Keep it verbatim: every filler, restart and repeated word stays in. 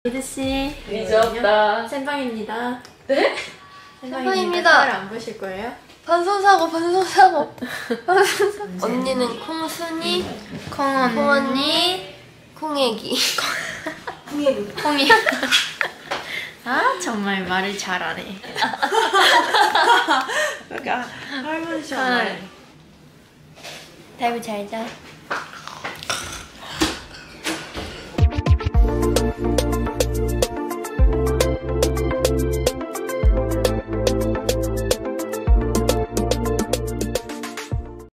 미드씨 늦었다. 쌤방입니다. 네? 쌤방입니다. 카메라 안 보실 거예요? 반성사고 반성사고 반성사고. 언니는 콩순이, 콩언니, 콩언니, 콩애기. 콩애기. 콩이. 아 정말 말을 잘하네. 그러니까 할머니 잘. 달비 잘 자.